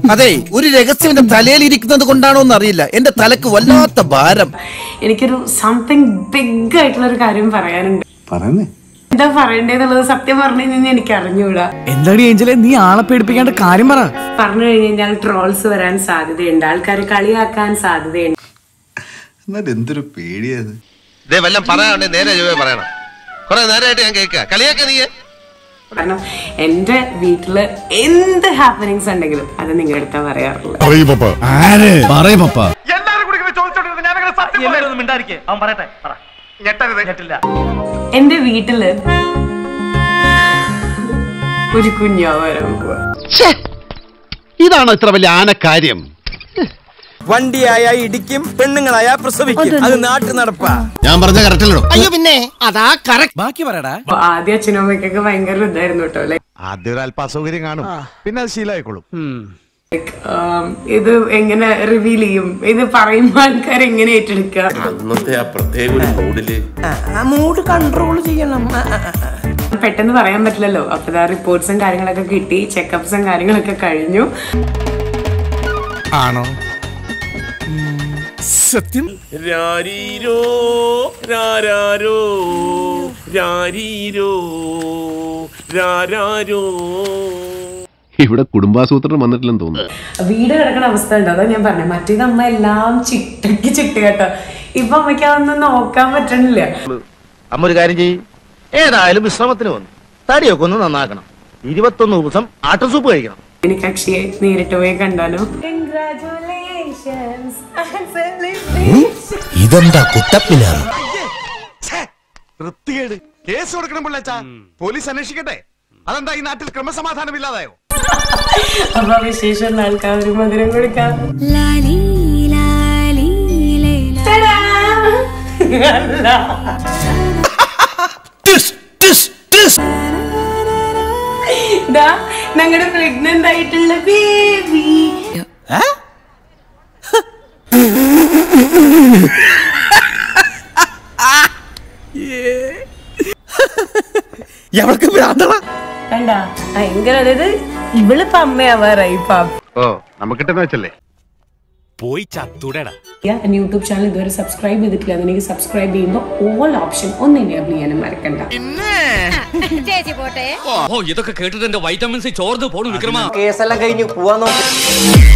അതെ, ഒരു രഹസ്യം എന്റെ തലയിൽ ഇരിക്കുന്നത് കൊണ്ടാണോ എന്ന് അറിയില്ല, എന്റെ തലക്ക് വല്ലാത്ത ഭാരം. എനിക്കൊരു സംതിങ് ബിഗ് ആയിട്ടുള്ള ഒരു കാര്യം പറയാനുണ്ട്. എന്താ പറയണ്ടേന്നുള്ളത് സത്യം പറഞ്ഞു കഴിഞ്ഞാൽ എനിക്ക് അറിഞ്ഞൂടാ. എന്താണ് ഏഞ്ചലെ, നീ ആളെ പേടിപ്പിക്കേണ്ട കാര്യം പറഞ്ഞു കഴിഞ്ഞാൽ ട്രോൾസ് വരാൻ സാധ്യതയുണ്ട്, ആൾക്കാരെ കളിയാക്കാൻ സാധ്യതയുണ്ട്. എന്തൊരു പേടിയത്. കാരണം എന്റെ വീട്ടില് എന്ത് ഹാപ്പനിങ്സ് ഉണ്ടെങ്കിലും അത് നിങ്ങളുടെ അടുത്താ പറയാറുള്ളത്. എന്റെ വീട്ടില് ഒരു കുഞ്ഞാ വരാൻ പോവാ. ഇതാണോ ഇത്ര വലിയ ആനക്കാര്യം? വണ്ടിയായ ഇടിക്കും, പെണ്ണുങ്ങളായ പ്രസവിക്കും. അത് നാട്ടു നടപ്പാ. ഞാൻ പറഞ്ഞ കറക്റ്റല്ലോ. അയ്യോ പിന്നെ അതാ കറക്റ്റ്. ബാക്കി പറയടാ. ആദ്യ അച്ഛനും അമ്മയ്ക്കൊക്കെ ഭയങ്കര ഇതായിരുന്നു കേട്ടോ. ആദ്യം ഒരു അല്പ അസൗകര്യം കാണും, പിന്നെ അത് ശീലമായിക്കോളും. ഇത് എങ്ങനെ റിവീൽ ചെയ്യും, ഇത് പറയുമ്പോ ആൾക്കാർ എങ്ങനെ ഏറ്റെടുക്കുക, മൂഡ് കൺട്രോൾ ചെയ്യണം. പെട്ടെന്ന് പറയാൻ പറ്റില്ലല്ലോ. അപ്പൊ റിപ്പോർട്ട്സും കാര്യങ്ങളൊക്കെ കിട്ടി, ചെക്കപ്സും കാര്യങ്ങളൊക്കെ കഴിഞ്ഞു. ആണോ സത്യം? രാരീരോ രാരാരോ രാരീരോ രാരാരോ. ഇവിടെ കുടുംബാസൂത്രണം വന്നിട്ടില്ലെന്ന് തോന്നുന്നു. വീട് കിടക്കുന്ന അവസ്ഥ ഉണ്ട്. അതാ ഞാൻ പറഞ്ഞത്. മറ്റേത് അമ്മ എല്ലാം ചിട്ടക്ക് ചിട്ട കേട്ടോ. ഇപ്പൊ അമ്മയ്ക്ക് അതൊന്നും നോക്കാൻ പറ്റണില്ല. അമ്മ ഒരു കാര്യം ചെയ്യും, ഏതായാലും വിശ്രമത്തിന് വന്നു തടിയൊക്കെ ഒന്ന് നന്നാക്കണം. 21 ദിവസം ആട്ടൻ സൂപ്പ് കഴിക്കണം. എനിക്ക് അക്ഷയെ നേരിട്ട് പോയി കണ്ടാലോ? ഇതെന്താ കുട്ടപ്പിലാണ്? വൃത്തികേട്. കേസ് കൊടുക്കണം പിള്ളച്ചാ, പോലീസ് അന്വേഷിക്കട്ടെ. അതെന്താ ഈ നാട്ടിൽ ക്രമസമാധാനം ഇല്ലാതായോ? അപ്പൊ വിശേഷമുള്ള ആൾക്കാർ ഒരു മധുരം കൊടുക്കാം. ഞങ്ങളുടെ പ്രഗ്നന്റ് ആയിട്ടുള്ള ബേബി. കണ്ടാ ഭയങ്കര, അതായത് ഇവളിപ്പോ അമ്മയാവാറായി. ഓ നമുക്ക് കിട്ടുന്ന വെച്ചല്ലേ. പോയി ചത്തൂടേടാ. യൂട്യൂബ് ചാനൽ ഇതുവരെ സബ്സ്ക്രൈബ് ചെയ്തിട്ടില്ല. അതെനിക്ക് സബ്സ്ക്രൈബ് ചെയ്യുമ്പോൾ ഓൾ ഓപ്ഷൻ ഒന്ന് എനേബിൾ ചെയ്യാനും മറക്കണ്ട. ഇതൊക്കെ കേട്ടിട്ട് എന്റെ വൈറ്റമിൻസ് ചോർന്ന് പോണു വിക്രമ. കേസെല്ലാം കഴിഞ്ഞ് പോവാൻ നോക്കി.